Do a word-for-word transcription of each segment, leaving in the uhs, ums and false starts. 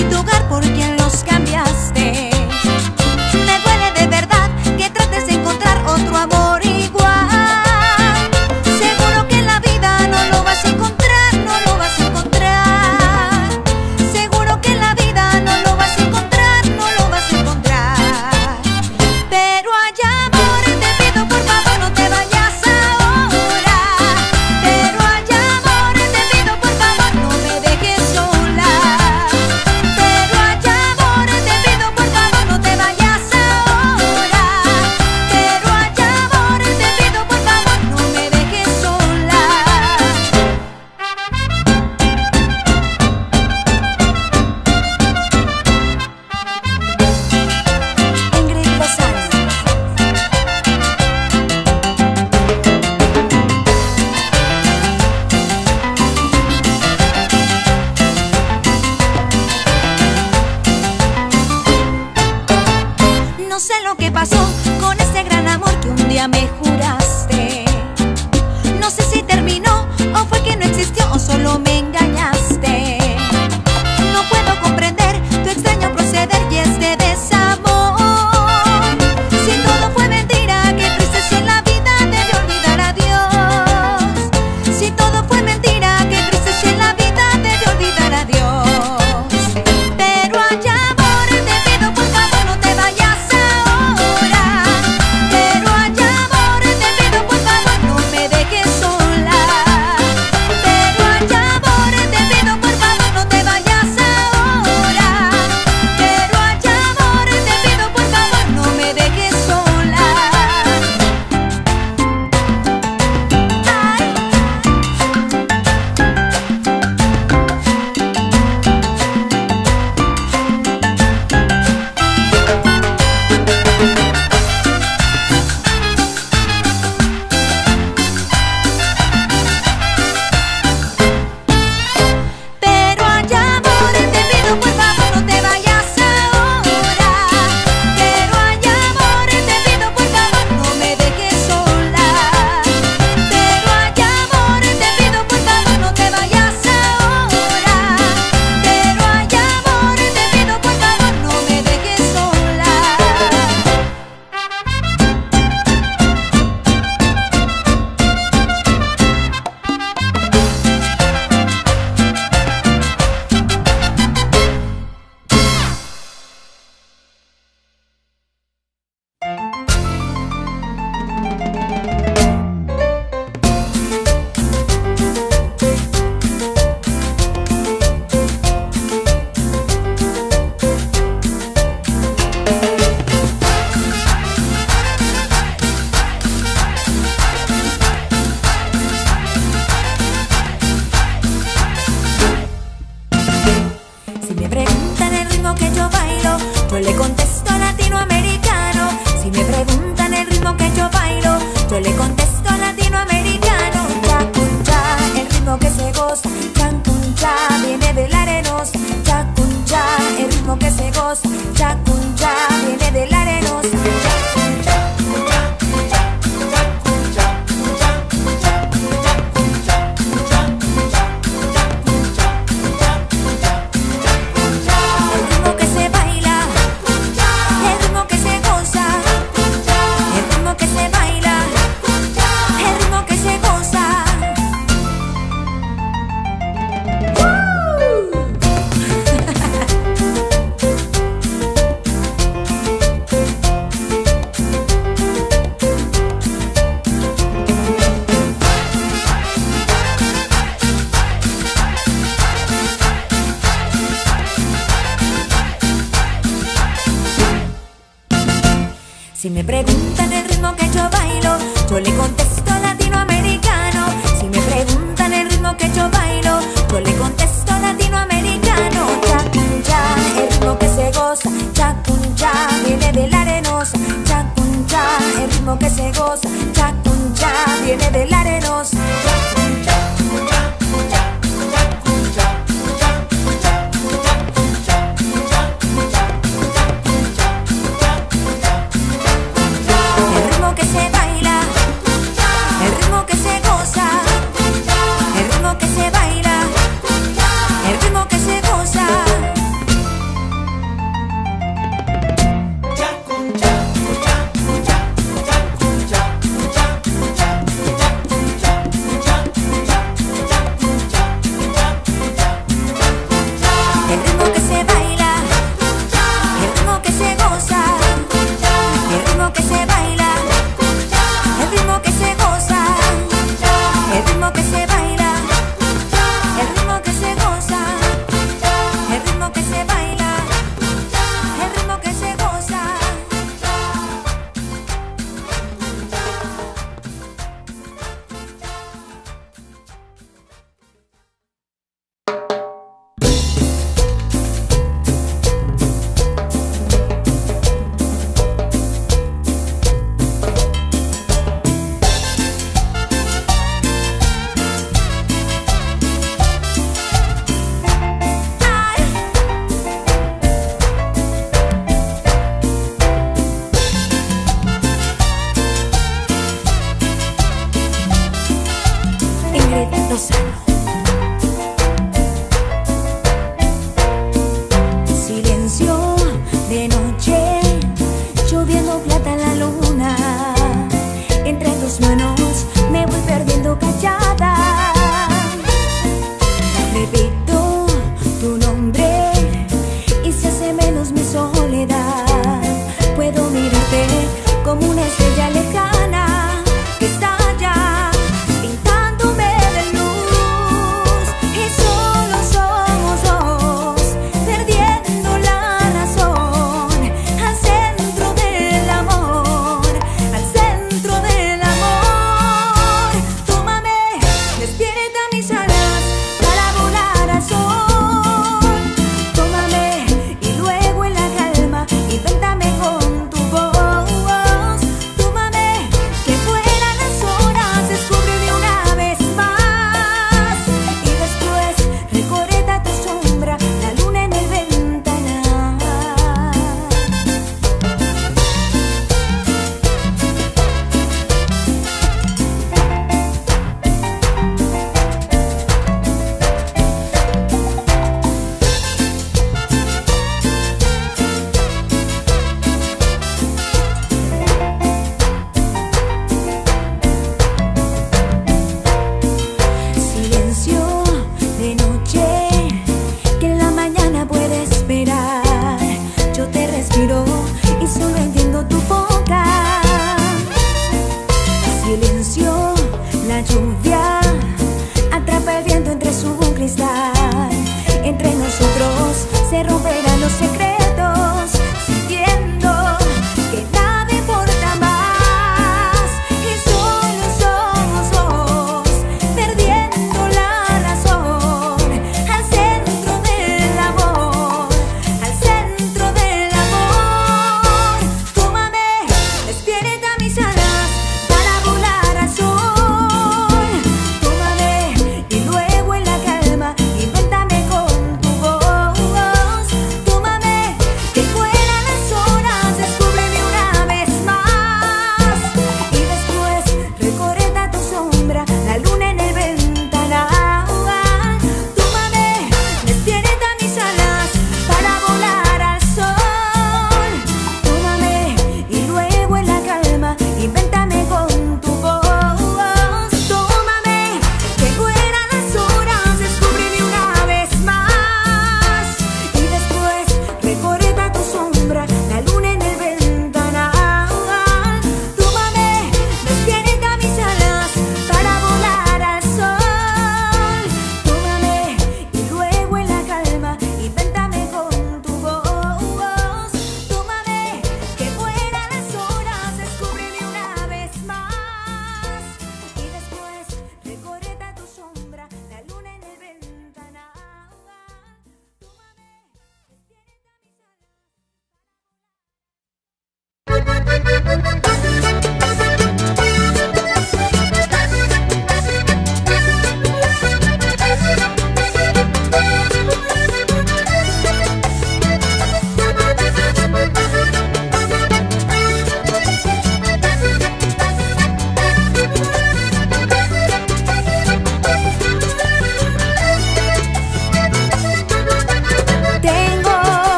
y tu hogar por quien los cambiaste. Me duele de verdad que trates de encontrar otro amor igual. Seguro que en la vida no lo vas a encontrar, no lo vas a encontrar. Seguro que en la vida no lo vas a encontrar, no lo vas a encontrar. Pero hay amores, te pido por favor no te vayas ahora. Pero hay amores, te pido por favor no me dejes sola. Pero hay amores, te pido por favor no te vayas ahora. Pero hay amores, te pido por favor no me dejes sola. Ingrid Lozano. No sé lo que pasó con ese gran amor que un día me juraste. No sé si terminó o fue que no existió o solo me engañaste. No puedo comprender tu extraño proceder y este desamor. Si todo fue mentira, qué triste si en la vida debe olvidar a Dios. Si todo fue mentira, qué triste si en la vida debe olvidar a Dios. Pero hay amores, te pido por favor no te vayas ahora. Pero hay amores, te pido por favor no me dejes sola. Pero hay amores, te pido por favor no te vayas ahora. Pero hay amores, te pido por favor no me dejes sola. Ay. Pero hay amores, te pido por favor no te vayas ahora. Pero hay amores, te pido por favor no me dejes sola. Pero hay amores, te pido por favor no te vayas ahora. Pero hay amores, te pido por favor no me dejes sola. Si me preguntan el ritmo que yo bailo, yo le contesto latinoamericano. Si me preguntan el ritmo que yo bailo, yo le contesto latinoamericano. Chacuncha, el ritmo que se goza. Chacuncha, viene de la arenosa. Chacuncha, el ritmo que se goza. Chacuncha, viene de la arenosa. El ritmo que se baila, el ritmo que se goza, el ritmo que se baila, el ritmo que se goza. Si me preguntan el ritmo que yo bailo, yo le contesto latinoamericano. Si me preguntan el ritmo que yo bailo, yo le contesto latinoamericano. Chacuncha, el ritmo que se goza. Chacuncha, viene de la arenosa. Chacuncha, el ritmo que se goza. Chacuncha, viene de la arenosa. El ritmo que se baila, el ritmo que se goza. que se goza, el ritmo que se baila, el ritmo que se goza, el ritmo que se baila, el ritmo que se goza, el ritmo que se baila, el ritmo que se goza.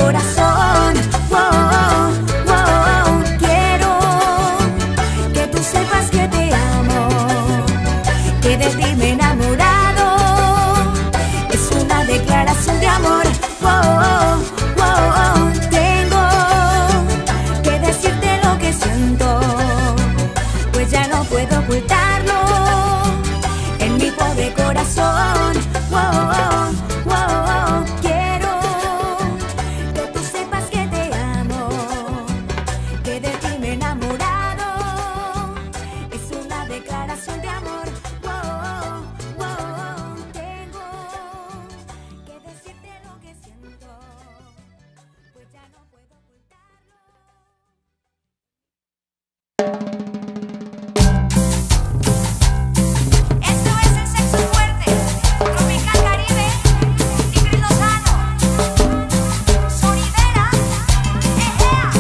corazón. Wow, wow, quiero que tú sepas que te amo, que de ti me he enamorado. Es una declaración de amor. Wow, wow, tengo que decirte lo que siento, pues ya no puedo ocultarlo en mi pobre corazón. Wow, wow, quiero que tú sepas que te amo, que de ti me he enamorado. Es una declaración de amor. Wow, wow, tengo que decirte lo que siento, pues ya no puedo ocultarlo. Esto es el sexo fuerte, Tropical Caribe, Ingrid Lozano, sonidera, ejea.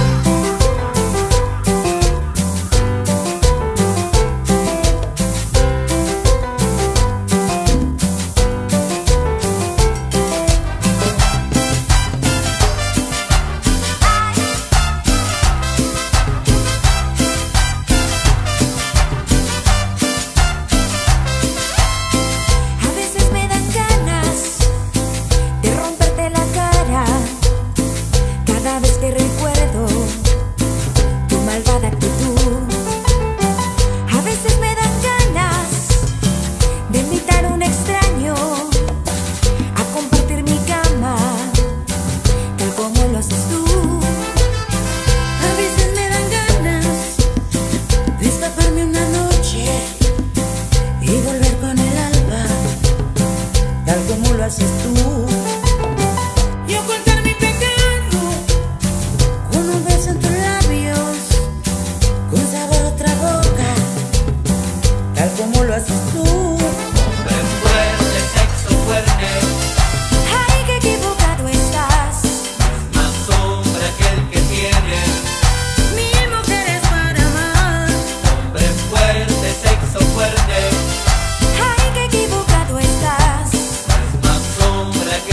A veces me dan ganas de romperte la cara cada vez que recuerdo tu malvada actitud. A veces me dan ganas de invitar a un extraño a compartir mi cama, tal como lo haces tú. A veces me dan ganas de escaparme una noche y volver con el alba, tal como lo haces tú. Y ocultar mi pecado con un beso en tus labios, con sabor a otra boca, tal como lo haces tú. Hombre fuerte, sexo fuerte, Ay, qué equivocado estás. más hombre aquel que tiene. Mil mujeres para amar. Hombre fuerte, sexo fuerte, Ay, qué equivocado estás. más hombre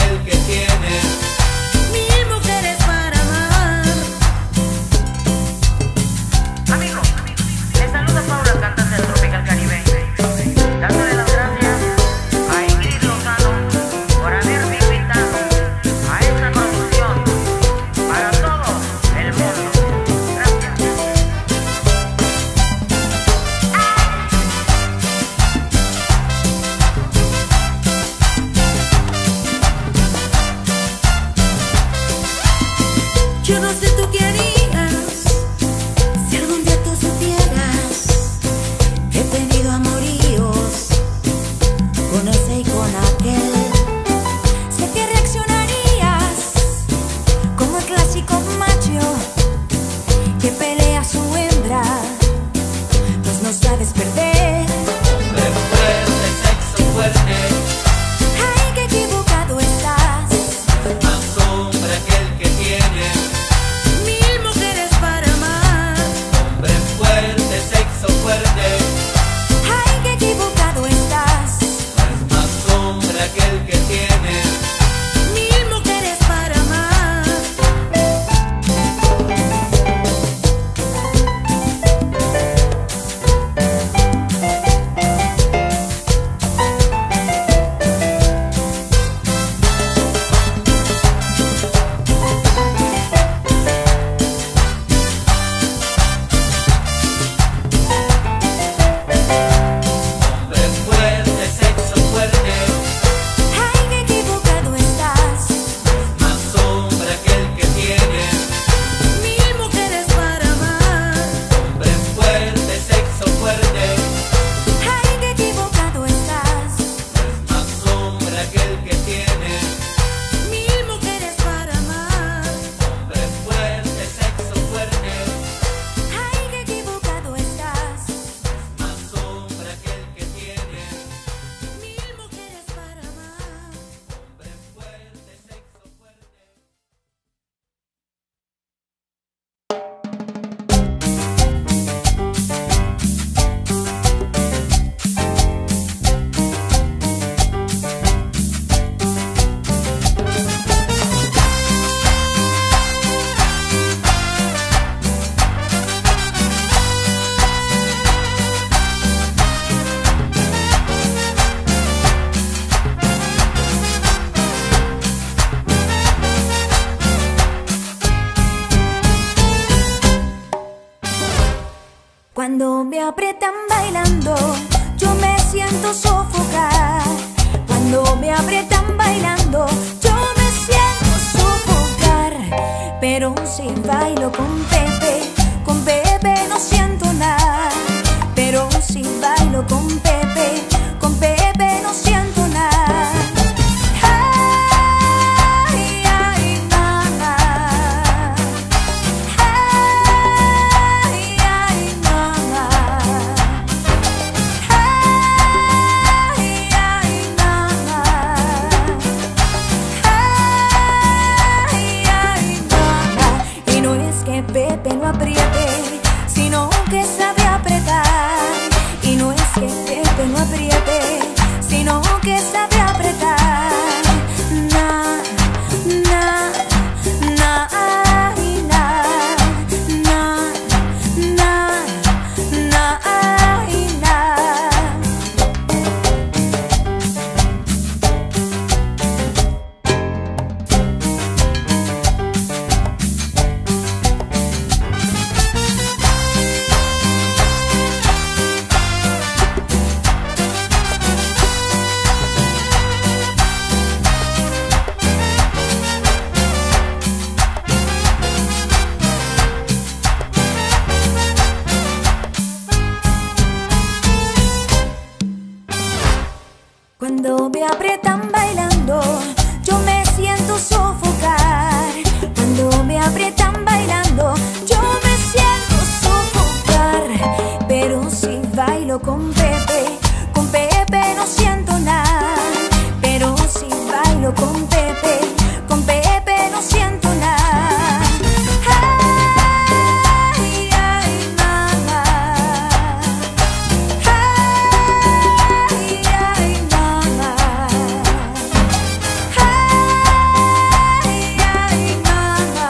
aprietan bailando, yo me siento sofocar. Cuando me aprietan bailando, yo me siento sofocar. Pero si bailo con Pepe, con Pepe no siento nada. Pero si bailo con Pepe, con Pepe no siento nada. Ay, ay, mamá. Ay, ay, mamá. Ay, ay, mamá. Ay, ay, mamá. Y no es que Pepe no apriete, sino que sabe apretar. Y no es que Pepe no apriete, sino que sabe apretar. Na, na, na, ay, na, na, na, na, ay, na. Cuando me aprietan bailando, yo me siento sofocar. Cuando me aprietan bailando, yo me siento sofocar. Pero si bailo con Pepe, con Pepe no siento nada. Pero si bailo con Pepe, con Pepe no siento nada. Ay, ay, mamá. Ay, ay, mamá. Ay, ay, mamá.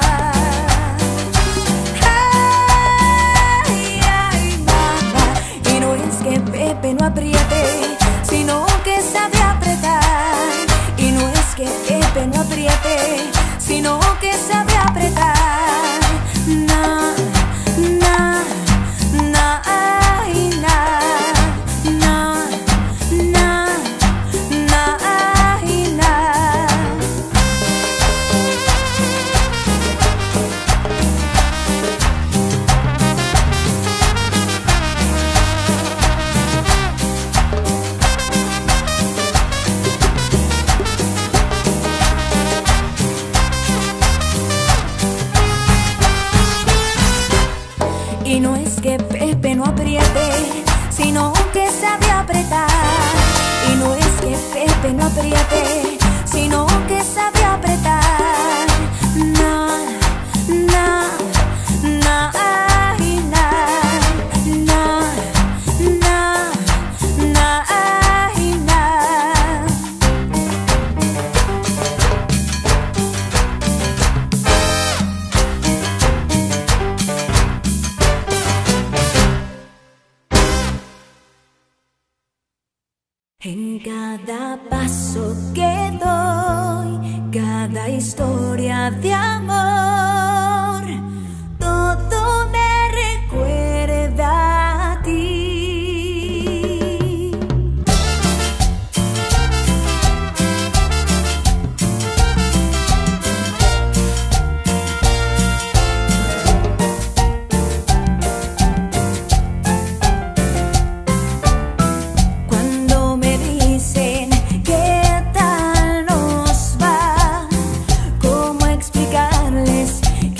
Ay, ay, mamá. Y no es que Pepe no apriete, sino que sabe apretar. Y no es que Pepe no apriete, sino que sabe apretar. Na, na, na, ay, na, na, na, na, ay, na. Y no es que Pepe no apriete, sino que sabe apretar. Y no es que Pepe no apriete, sino que sabe apretar. Na, na, na, ay, na, na, na, na, ay, na. En cada paso que doy, cada historia de amor, todo me recuerda a ti. Cuando me dicen qué tal nos va, ¿cómo explicarles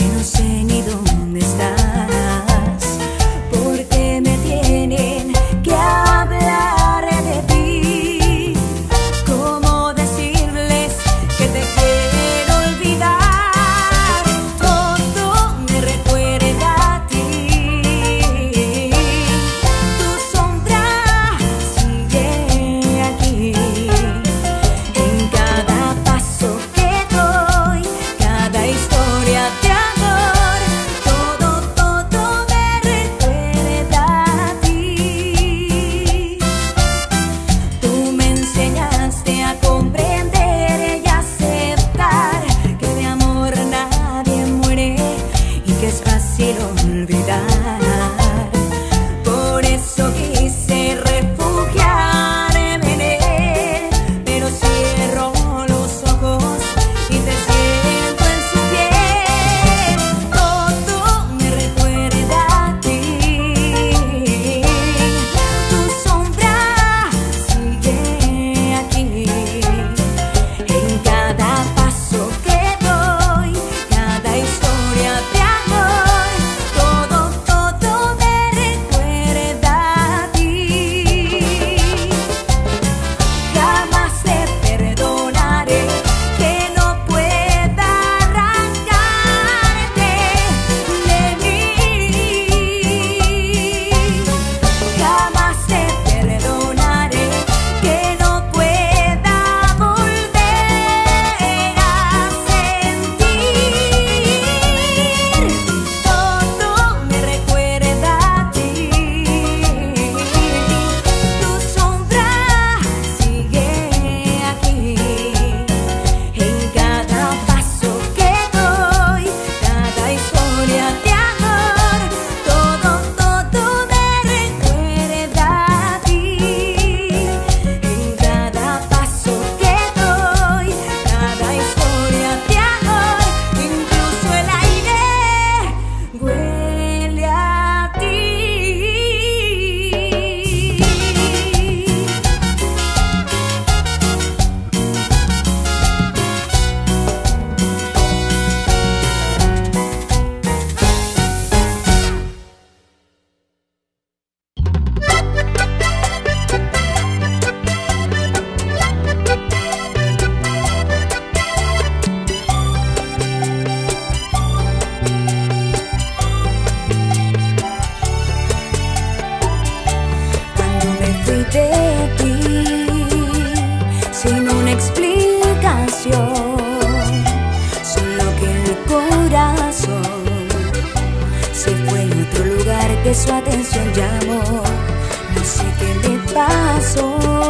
pasó,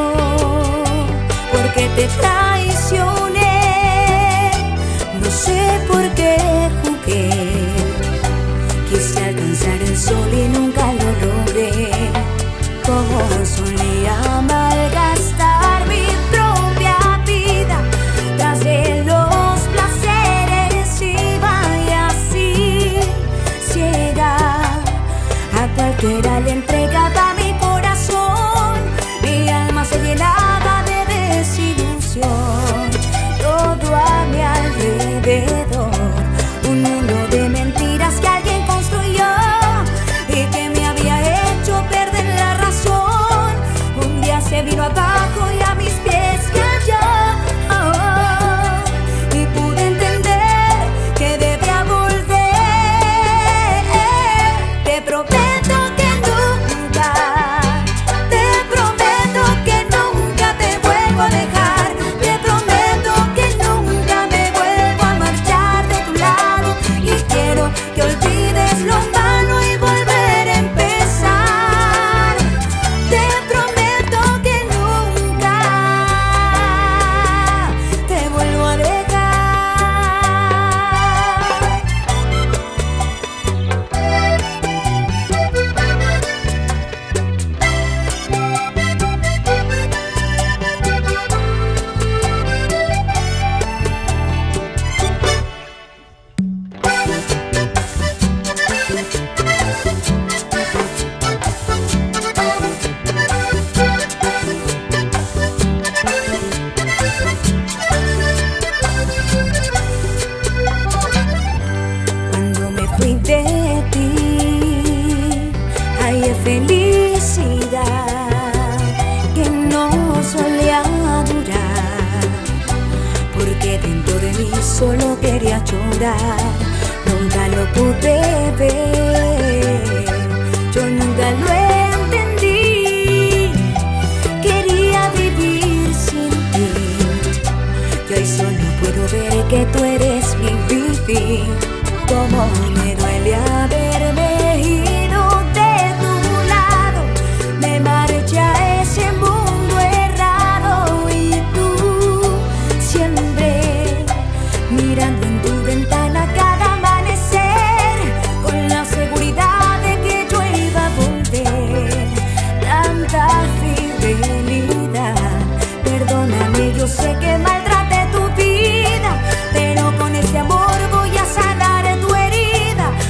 porque te traicioné. No sé por qué jugué, quise alcanzar el sol y nunca lo logré. Como solía malgastar mi propia vida tras de los placeres, iba y así ciega a cualquiera le entregaba mi corazón. Mi alma se llenaba de desilusión. Todo a mi alrededor, un mundo de mentiras que alguien construyó y que me había hecho perder la razón. Un día se vino abajo y a mis pies cayó, oh, y pude entender que debía volver. Te prometo que nunca, te prometo que nunca te vuelvo a dejar. Te prometo que nunca me vuelvo a marchar de tu lado, y quiero que olvides lo malo y volver a empezar. Te prometo que nunca te vuelvo a dejar. Cuando me fui de ti, hay felicidad que no solía durar, porque dentro de mí solo quería llorar. Nunca lo pude ver, yo nunca lo entendí. Quería vivir sin ti, y hoy solo puedo ver que tú eres mi vivir. Como me duele haberme ido de tu lado, me marché a ese mundo errado, y tú siempre mirando en tu ventana cada amanecer, con la seguridad de que yo iba a volver. Tanta fidelidad, perdóname, yo sé que maltraté tu vida, pero con este amor voy a sanar tu herida.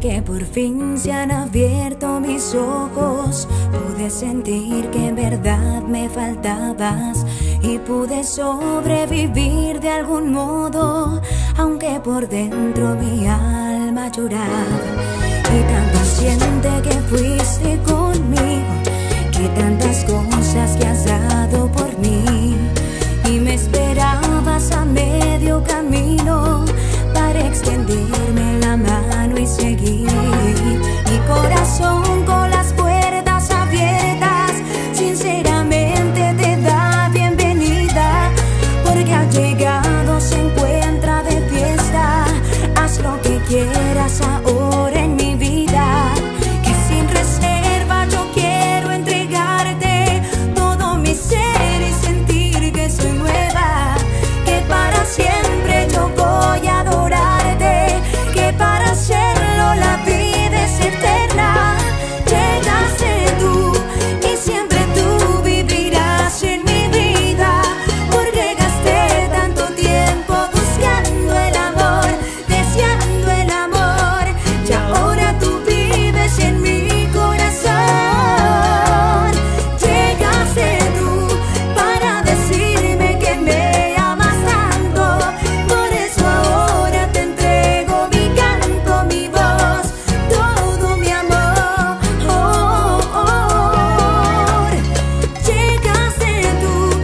que por fin se han abierto mis ojos, pude sentir que en verdad me faltabas y pude sobrevivir de algún modo, aunque por dentro mi alma lloraba. Y tan paciente que fuiste conmigo, que tantas cosas que has dado por mí, y me esperabas a medio camino para extenderme la mano y seguir. Mi corazón con las puertas abiertas, sinceramente te da bienvenida, porque al llegado se encuentra de fiesta. Haz lo que quieras ahora en mi vida, que sin reserva yo quiero entregarte todo mi ser y sentir que soy nueva, que para siempre yo voy a adorarte, que para hacerlo la vida es eterna. Llegaste tú y siempre tú vivirás en mi vida, porque gasté tanto tiempo buscando el amor, deseando el amor, y ahora tú vives en mi corazón. Llegaste tú para decirme que me amas tanto, por eso ahora te entrego mi canto, mi voz, todo mi amor. Llegaste tú.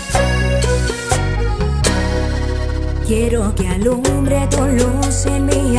Quiero que alumbre tu luz en mi